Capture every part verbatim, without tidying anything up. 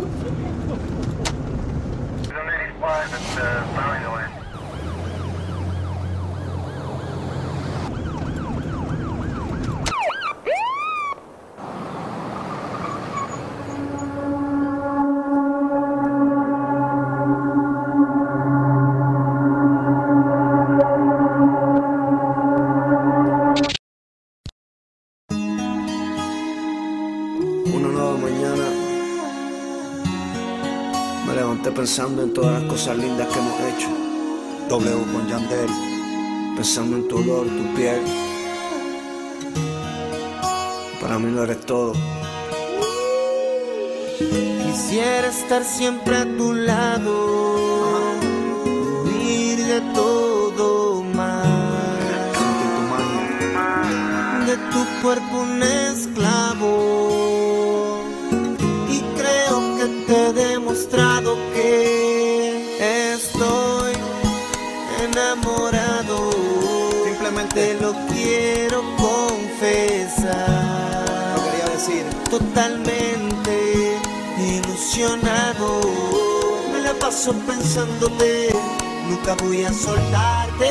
Una nueva mañana me levanté pensando en todas las cosas lindas que hemos hecho. W con Yandel. Pensando en tu olor, tu piel. Para mí lo eres todo. Quisiera estar siempre a tu lado, huir de todo mal, Sentir tu magia. de tu cuerpo un esclavo. Y creo que te he demostrado que estoy enamorado. Simplemente Te lo quiero confesar. lo quería decir. Totalmente ilusionado, me la paso pensándote, nunca voy a soltarte.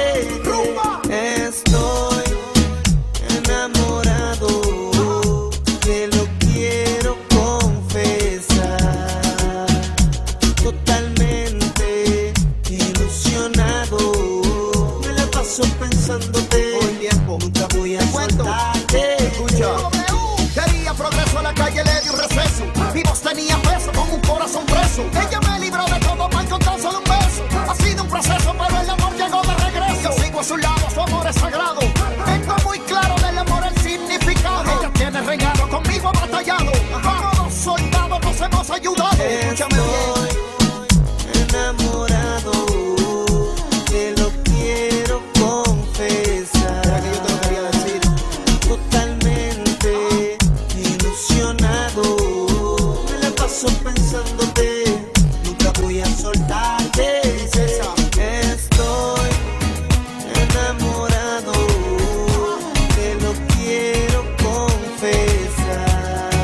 Estoy enamorado, te lo quiero confesar. Totalmente ilusionado, me la paso pensándote, Todo el tiempo. nunca voy a Te cuento. soltarte. Escucha. Quería progreso, a la calle le di un receso. Mi voz tenía peso, con un corazón preso. Ella me libró de todo mal con tan solo un beso. Ha sido un proceso, pero el amor llegó de regreso. Yo sigo a su lado, su amor es sagrado. Tengo muy claro del amor el significado. Ella tiene regalo, conmigo ha batallado. Como dos soldados nos hemos ayudado. Escúchame bien. Estoy enamorado, te lo quiero confesar. Era que yo te lo quería decir. Totalmente ilusionado, me la paso pensándote, nunca voy a soltarte. Estoy enamorado, te lo quiero confesar.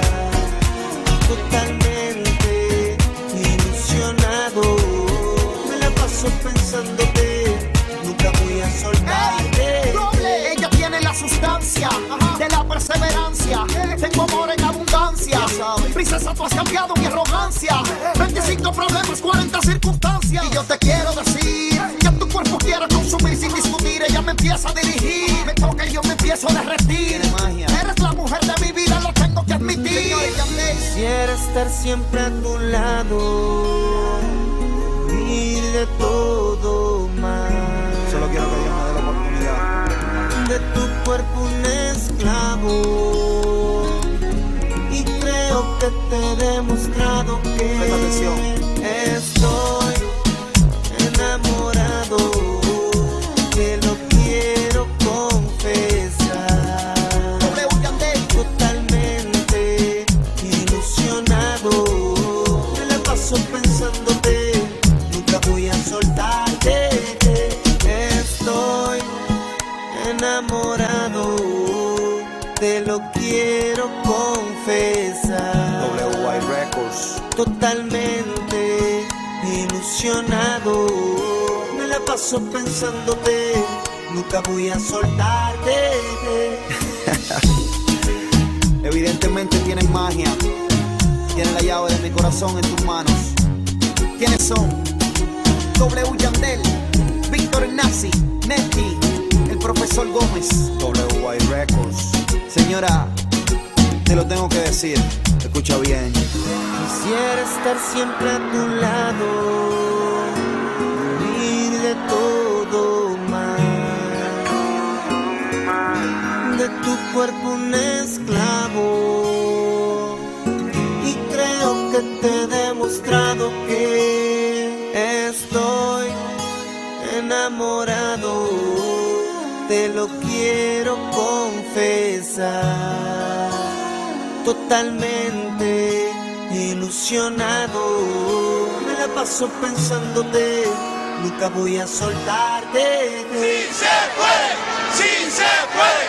Totalmente ilusionado, me la paso pensándote, nunca voy a soltarte. Doble. Ella tiene la sustancia de la perseverancia. Tengo amor en abundancia. Princesa, tú has cambiado mi arrogancia. veinticinco problemas, cuarenta circunstancias. Y yo te quiero decir que tu cuerpo quiero consumir sin discutir. Ella me empieza a dirigir, me toca y yo me empiezo a derretir. Tiene magia. Eres la mujer de mi vida, lo tengo que admitir. Quisiera estar siempre a tu lado, huir de todo mal, Solo quiero que Dios me dé la oportunidad. de tu cuerpo un esclavo. Y creo que te he demostrado Presta que atención. estoy enamorado, te lo quiero confesar. W Yandel. Totalmente ilusionado, me la paso pensándote, nunca voy a soltarte. Estoy enamorado, te lo quiero confesar. W Y Records. Totalmente ilusionado, me la paso pensándote, nunca voy a soltarte. Evidentemente tienes magia. Tienes la llave de mi corazón en tus manos. ¿Quiénes son? W Yandel, Víctor Nazi, Netty, el profesor Gómez. W Y Records. Señora, te lo tengo que decir. Escucha bien. Quisiera estar siempre a tu lado, huir de todo mal, de tu cuerpo un esclavo. Y creo que te he demostrado que estoy enamorado, te lo quiero confesar. Totalmente ilusionado, me la paso pensándote, nunca voy a soltarte. ¡Sí se puede! ¡Sí se puede!